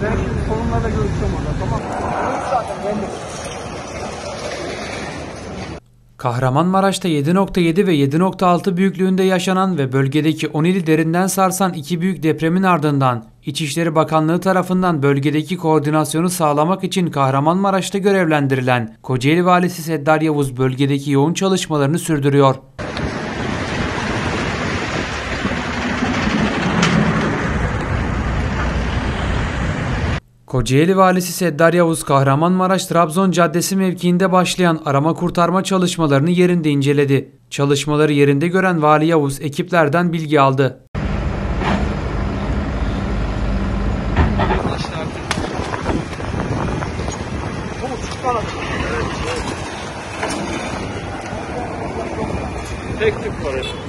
Ben şimdi sorunlarla görüşeceğim orada, tamam mı? Zaten belli. Kahramanmaraş'ta 7.7 ve 7.6 büyüklüğünde yaşanan ve bölgedeki 10 ili derinden sarsan iki büyük depremin ardından İçişleri Bakanlığı tarafından bölgedeki koordinasyonu sağlamak için Kahramanmaraş'ta görevlendirilen Kocaeli Valisi Seddar Yavuz bölgedeki yoğun çalışmalarını sürdürüyor. Kocaeli Valisi Seddar Yavuz, Kahramanmaraş-Trabzon Caddesi mevkiinde başlayan arama kurtarma çalışmalarını yerinde inceledi. Çalışmaları yerinde gören Vali Yavuz ekiplerden bilgi aldı. Tek tük var.